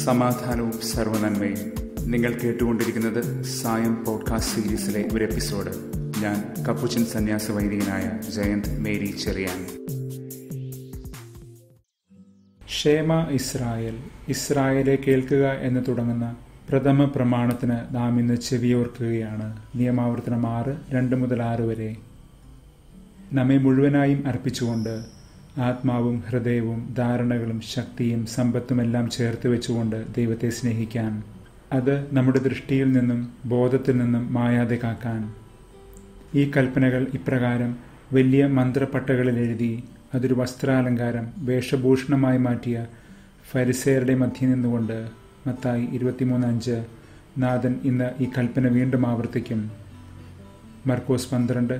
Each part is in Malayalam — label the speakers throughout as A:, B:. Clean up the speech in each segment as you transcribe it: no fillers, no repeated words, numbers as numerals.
A: സമാധാനവും സർവ്വനന്മയും. നിങ്ങൾ കേട്ടുകൊണ്ടിരിക്കുന്നത് സായം പോഡ്കാസ്റ്റ് സീരീസിലെ ഒരു എപ്പിസോഡ്. ഞാൻ കപ്പുച്ചൻ സന്യാസ വൈദികനായ ജയന്ത് മേരി ചെറിയാൻ. ക്ഷേമ ഇസ്രായേൽ, ഇസ്രായേലെ കേൾക്കുക എന്ന് തുടങ്ങുന്ന പ്രഥമ പ്രമാണത്തിന് നാം ഇന്ന് ചെവിയോർക്കുകയാണ്. നിയമാവർത്തനം 6, 2-6 വരെ. നമ്മെ മുഴുവനായും അർപ്പിച്ചുകൊണ്ട്, ആത്മാവും ഹൃദയവും ധാരണകളും ശക്തിയും സമ്പത്തുമെല്ലാം ചേർത്ത് വെച്ചുകൊണ്ട് ദൈവത്തെ സ്നേഹിക്കാൻ, അത് നമ്മുടെ ദൃഷ്ടിയിൽ നിന്നും ബോധത്തിൽ നിന്നും മായാതെ കാക്കാൻ. ഈ കൽപ്പനകൾ ഇപ്രകാരം വലിയ മന്ത്രപ്പട്ടകളിൽ എഴുതി അതൊരു വസ്ത്രാലങ്കാരം, വേഷഭൂഷണമായി മാറ്റിയ ഫരിസേയരുടെ മധ്യേ നിന്നുകൊണ്ട് മത്തായി 23:5 നാഥൻ ഇന്ന് ഈ കൽപ്പന വീണ്ടും ആവർത്തിക്കും. മർക്കോസ് 12,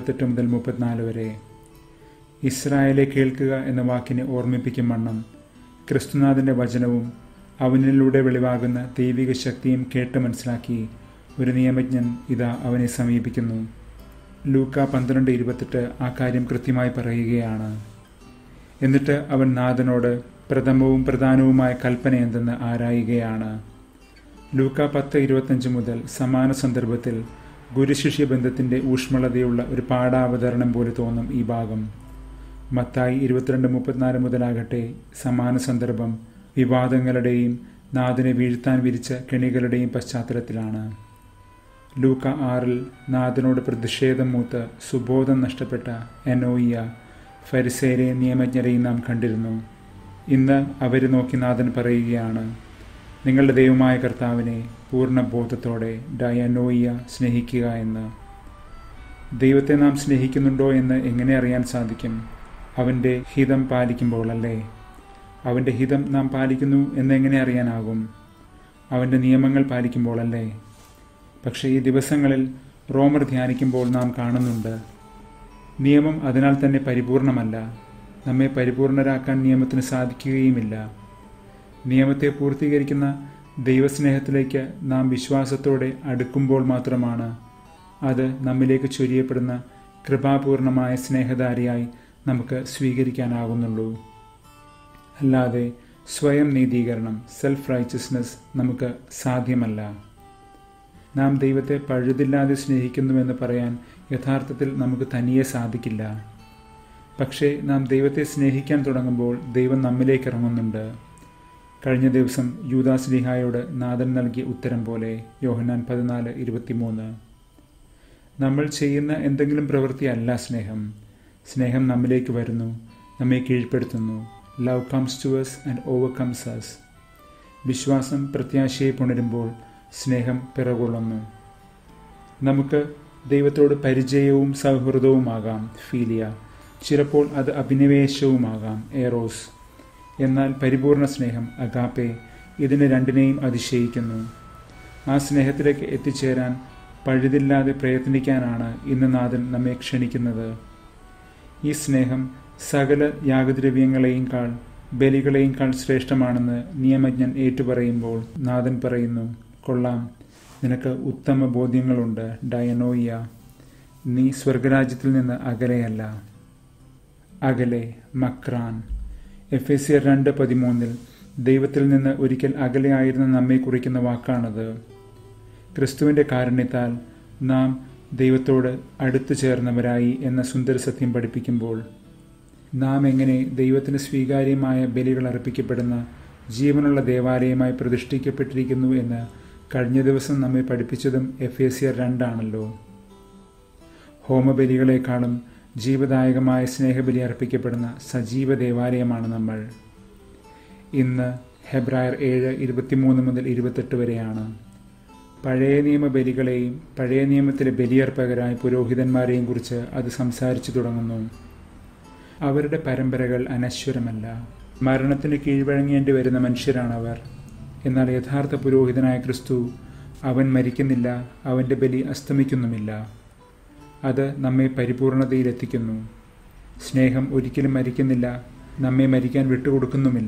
A: 28-34 വരെ. ഇസ്രായേലെ കേൾക്കുക എന്ന വാക്കിനെ ഓർമ്മിപ്പിക്കും വണ്ണം ക്രിസ്തുനാഥൻ്റെ വചനവും അവനിലൂടെ വെളിവാകുന്ന ദൈവിക ശക്തിയും കേട്ട് മനസ്സിലാക്കി ഒരു നിയമജ്ഞൻ ഇതാ അവനെ സമീപിക്കുന്നു. ലൂക്ക 12:28 ആ കാര്യം കൃത്യമായി പറയുകയാണ്. എന്നിട്ട് അവൻ നാഥനോട് പ്രഥമവും പ്രധാനവുമായ കൽപ്പന എന്തെന്ന് ആരായുകയാണ്. ലൂക്ക 10:25 മുതൽ സമാന സന്ദർഭത്തിൽ ഗുരുശിഷ്യ ബന്ധത്തിൻ്റെ ഊഷ്മളതയുള്ള ഒരു പാഠാവതരണം പോലെ തോന്നും ഈ ഭാഗം. മത്തായി 22:34 മുതലാകട്ടെ സമാന സന്ദർഭം വിവാദങ്ങളുടെയും നാഥനെ വീഴ്ത്താൻ വിരിച്ച കെണികളുടെയും പശ്ചാത്തലത്തിലാണ്. ലൂക്ക 6 നാഥനോട് പ്രതിഷേധം മൂത്ത് സുബോധം നഷ്ടപ്പെട്ട അനോയിയ ഫരിസേരെയും നിയമജ്ഞരെയും നാം കണ്ടിരുന്നു. ഇന്ന് അവരെ നോക്കി നാഥൻ പറയുകയാണ്, നിങ്ങളുടെ ദൈവമായ കർത്താവിനെ പൂർണ്ണ ബോധത്തോടെ ഡയനോയിയ സ്നേഹിക്കുക എന്ന്. ദൈവത്തെ നാം സ്നേഹിക്കുന്നുണ്ടോ എന്ന് എങ്ങനെ അറിയാൻ സാധിക്കും? അവൻ്റെ ഹിതം പാലിക്കുമ്പോൾ അല്ലേ? അവൻ്റെ ഹിതം നാം പാലിക്കുന്നു എന്നെങ്ങനെ അറിയാനാകും? അവൻ്റെ നിയമങ്ങൾ പാലിക്കുമ്പോൾ അല്ലേ? പക്ഷേ ഈ ദിവസങ്ങളിൽ റോമർ ധ്യാനിക്കുമ്പോൾ നാം കാണുന്നുണ്ട്, നിയമം അതിനാൽ തന്നെ പരിപൂർണമല്ല. നമ്മെ പരിപൂർണരാക്കാൻ നിയമത്തിന് സാധിക്കുകയുമില്ല. നിയമത്തെ പൂർത്തീകരിക്കുന്ന ദൈവസ്നേഹത്തിലേക്ക് നാം വിശ്വാസത്തോടെ അടുക്കുമ്പോൾ മാത്രമാണ് അത് നമ്മിലേക്ക് ചൊരിയപ്പെടുന്ന കൃപാപൂർണമായ സ്നേഹധാരയായി നമുക്ക് സ്വീകരിക്കാനാകുന്നുള്ളൂ. അല്ലാതെ സ്വയം നീതീകരണം, സെൽഫ് റൈച്ചസ്നെസ് നമുക്ക് സാധ്യമല്ല. നാം ദൈവത്തെ പഴുതില്ലാതെ സ്നേഹിക്കുന്നുവെന്ന് പറയാൻ യഥാർത്ഥത്തിൽ നമുക്ക് തനിയെ സാധിക്കില്ല. പക്ഷേ നാം ദൈവത്തെ സ്നേഹിക്കാൻ തുടങ്ങുമ്പോൾ ദൈവം നമ്മിലേക്ക് ഇറങ്ങുന്നുണ്ട്. കഴിഞ്ഞ ദിവസം യൂദാസ്ലീഹായോട് നാഥൻ നൽകിയ ഉത്തരം പോലെ യോഹന്നാൻ 14:23. നമ്മൾ ചെയ്യുന്ന എന്തെങ്കിലും പ്രവൃത്തിയല്ല സ്നേഹം. സ്നേഹം നമ്മിലേക്ക് വരുന്നു, നമ്മെ കീഴ്പ്പെടുത്തുന്നു. Love comes to us and overcomes us. വിശ്വാസം പ്രത്യാശയെ പുണരുമ്പോൾ സ്നേഹം പിറകൊള്ളുന്നു. നമുക്ക് ദൈവത്തോട് പരിചയവും സൗഹൃദവുമാകാം, ഫീലിയ. ചിലപ്പോൾ അത് അഭിനിവേശവുമാകാം, എറോസ്. എന്നാൽ പരിപൂർണ സ്നേഹം, അഗാപ്പെ, ഇതിന് രണ്ടിനെയും അതിശയിക്കുന്നു. ആ സ്നേഹത്തിലേക്ക് എത്തിച്ചേരാൻ പഴുതില്ലാതെ പ്രയത്നിക്കാനാണ് ഇന്ന് നാഥൻ നമ്മെ ക്ഷണിക്കുന്നത്. ഈ സ്നേഹം സകല യാഗദ്രവ്യങ്ങളെയും ബലികളെയും ശ്രേഷ്ഠമാണെന്ന് നിയമജ്ഞൻ ഏറ്റുപറയുമ്പോൾ നാഥൻ പറയുന്നു, കൊള്ളാം, നിനക്ക് ഉത്തമ ബോധ്യങ്ങളുണ്ട് ഡയനോയിയ. നീ സ്വർഗരാജ്യത്തിൽ നിന്ന് അകലെയല്ല. അകലെ, മക്രാൻ. എഫേസ്യർ 2:13 ദൈവത്തിൽ നിന്ന് ഒരിക്കൽ അകലെയായിരുന്ന നമ്മെ കുറിക്കുന്ന വാക്കാണത്. ക്രിസ്തുവിൻ്റെ കാരുണ്യത്താൽ നാം ദൈവത്തോട് അടുത്തു ചേർന്നവരായി എന്ന സുന്ദര സത്യം പഠിപ്പിക്കുമ്പോൾ നാം എങ്ങനെ ദൈവത്തിന് സ്വീകാര്യമായ ബലികൾ അർപ്പിക്കപ്പെടുന്ന ജീവനുള്ള ദേവാലയമായി പ്രതിഷ്ഠിക്കപ്പെട്ടിരിക്കുന്നു എന്ന് കഴിഞ്ഞ ദിവസം നമ്മെ പഠിപ്പിച്ചതും എഫേസ്യർ 2 ഹോമബലികളെക്കാളും ജീവദായകമായ സ്നേഹബലി അർപ്പിക്കപ്പെടുന്ന സജീവ ദേവാലയമാണ് നമ്മൾ. ഇന്ന് ഹെബ്രായർ 7:23 മുതൽ 28 വരെയാണ്. പഴയ നിയമ ബലികളെയും പഴയ നിയമത്തിലെ ബലിയർപ്പകരായ പുരോഹിതന്മാരെയും കുറിച്ച് അത് സംസാരിച്ചു തുടങ്ങുന്നു. അവരുടെ പരമ്പരകൾ അനശ്വരമല്ല. മരണത്തിന് കീഴ്വഴങ്ങേണ്ടി വരുന്ന മനുഷ്യരാണവർ. എന്നാൽ യഥാർത്ഥ പുരോഹിതനായ ക്രിസ്തു, അവൻ മരിക്കുന്നില്ല, അവൻ്റെ ബലി അസ്തമിക്കുന്നുമില്ല. അത് നമ്മെ പരിപൂർണതയിലെത്തിക്കുന്നു. സ്നേഹം ഒരിക്കലും മരിക്കുന്നില്ല, നമ്മെ മരിക്കാൻ വിട്ടുകൊടുക്കുന്നുമില്ല.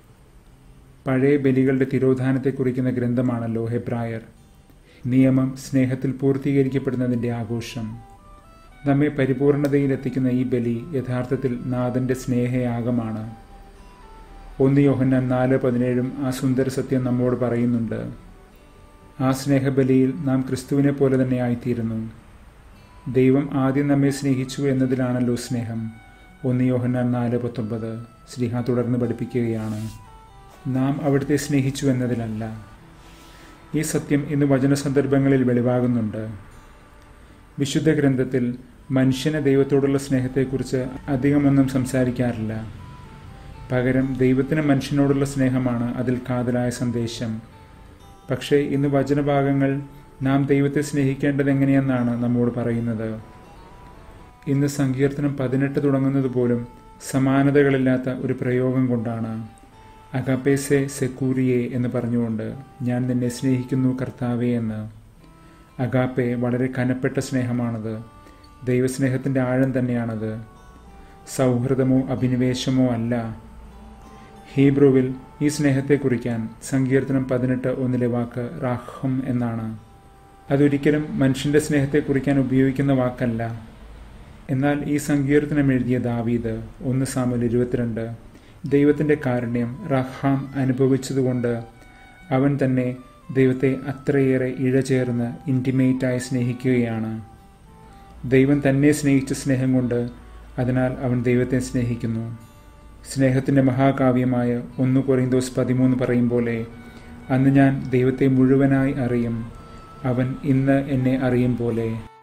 A: പഴയ ബലികളുടെ തിരോധാനത്തെ കുറിക്കുന്ന ഗ്രന്ഥമാണല്ലോ ഹെബ്രായർ. നിയമം സ്നേഹത്തിൽ പൂർത്തീകരിക്കപ്പെടുന്നതിൻ്റെ ആഘോഷം. നമ്മെ പരിപൂർണതയിലെത്തിക്കുന്ന ഈ ബലി യഥാർത്ഥത്തിൽ നാഥൻ്റെ സ്നേഹയാഗമാണ്.
B: 1 യോഹന്നാൻ 4:17 ആ സുന്ദര സത്യം നമ്മോട് പറയുന്നുണ്ട്. ആ സ്നേഹബലിയിൽ നാം ക്രിസ്തുവിനെ പോലെ തന്നെ ആയിത്തീരുന്നു. ദൈവം ആദ്യം നമ്മെ സ്നേഹിച്ചു എന്നതിലാണല്ലോ സ്നേഹം. 1 യോഹന്നാൻ 4:19 ശ്ലീഹ തുടർന്ന് പഠിപ്പിക്കുകയാണ്. നാം അവിടുത്തെ സ്നേഹിച്ചു എന്നതിലല്ല. ഈ സത്യം ഇന്ന് വചന സന്ദർഭങ്ങളിൽ വെളിവാകുന്നുണ്ട്. വിശുദ്ധ ഗ്രന്ഥത്തിൽ മനുഷ്യന് ദൈവത്തോടുള്ള സ്നേഹത്തെക്കുറിച്ച് അധികമൊന്നും സംസാരിക്കാറില്ല. പകരം ദൈവത്തിന് മനുഷ്യനോടുള്ള സ്നേഹമാണ് അതിൽ കാതലായ സന്ദേശം. പക്ഷേ ഇന്ന് വചനഭാഗങ്ങൾ നാം ദൈവത്തെ സ്നേഹിക്കേണ്ടത് എങ്ങനെയെന്നാണ് നമ്മോട് പറയുന്നത്. ഇന്ന് സങ്കീർത്തനം 18 തുടങ്ങുന്നത് പോലും സമാനതകളില്ലാത്ത ഒരു പ്രയോഗം കൊണ്ടാണ്. അഗാപ്പേസെ സെക്കൂരിയെ എന്ന് പറഞ്ഞുകൊണ്ട്, ഞാൻ നിന്നെ സ്നേഹിക്കുന്നു കർത്താവേ എന്ന്. അഗാപ്പെ വളരെ കനപ്പെട്ട സ്നേഹമാണത്. ദൈവസ്നേഹത്തിൻ്റെ ആഴം തന്നെയാണത്. സൗഹൃദമോ അഭിനിവേശമോ അല്ല. ഹീബ്രുവിൽ ഈ സ്നേഹത്തെ കുറിക്കാൻ സങ്കീർത്തനം 18:1 വാക്ക് റാഹം എന്നാണ്. അതൊരിക്കലും മനുഷ്യൻ്റെ സ്നേഹത്തെ കുറിക്കാൻ ഉപയോഗിക്കുന്ന വാക്കല്ല. എന്നാൽ ഈ സങ്കീർത്തനം എഴുതിയ ദാവീദ് 1 സാമുവേൽ 22 ദൈവത്തിൻ്റെ കാരുണ്യം റഹാം അനുഭവിച്ചതുകൊണ്ട് അവൻ തന്നെ ദൈവത്തെ അത്രയേറെ ഇഴചേർന്ന് ഇൻറ്റിമേറ്റായി സ്നേഹിക്കുകയാണ്. ദൈവം തന്നെ സ്നേഹിച്ച സ്നേഹം കൊണ്ട് അതിനാൽ അവൻ ദൈവത്തെ സ്നേഹിക്കുന്നു. സ്നേഹത്തിൻ്റെ മഹാകാവ്യമായ 1 കൊരിന്തോസ് 13 പറയും പോലെ, അന്ന് ഞാൻ ദൈവത്തെ മുഴുവനായി അറിയും, അവൻ ഇന്ന് എന്നെ അറിയും പോലെ.